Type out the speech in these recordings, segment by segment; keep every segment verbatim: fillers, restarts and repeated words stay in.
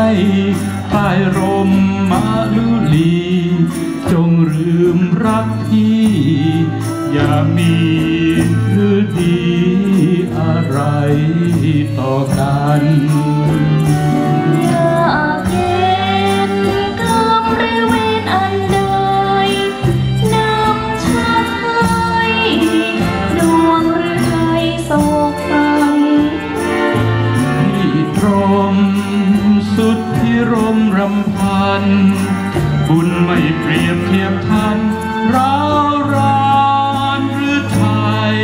ใต้ร่มมาลุลีจงลืมรักพี่อย่ามีหรือดีอะไรต่อกันอยากเห็นกรรมหรือเวรอันใดนำชักให้ดวงหรือไทยโศกฟังที่ตรมสุดที่รมรำพันบุญไม่เปรียบเทียบทันร้าวรานหรือไทย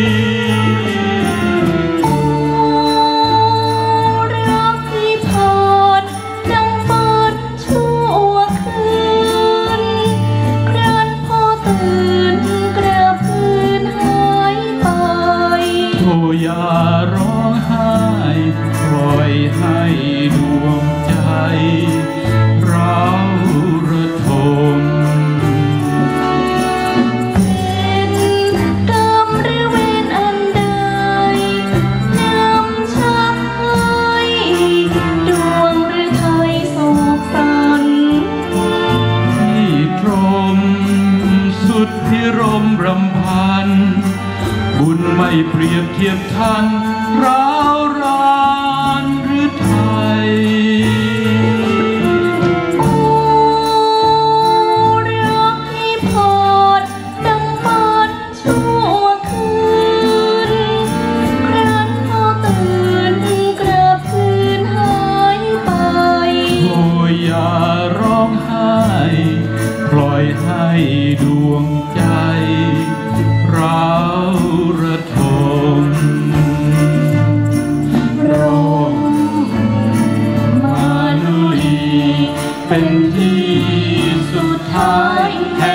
รักที่พอดดังฝันชั่วคืนครั้นพอตื่นกระพืนหายไปโธ่อย่าร้องไห้ปล่อยให้ดวงใจร้าวระทมเป็นกรรมหรือเวรอันใดนำชักให้ดวงหรือไทยโศกสันที่ตรมสุดที่รมรำพันบุญไม่เปรียบเทียบทันร้าวรานหรือไทยรักที่พอดดังฝันชั่วคืนครั้นพอตื่นกระพืนหายไปโอ้อย่าร้องไห้ปล่อยให้ดวงใจร้าวระทมร่มมาลุลีเป็นที่สุดท้ายแห่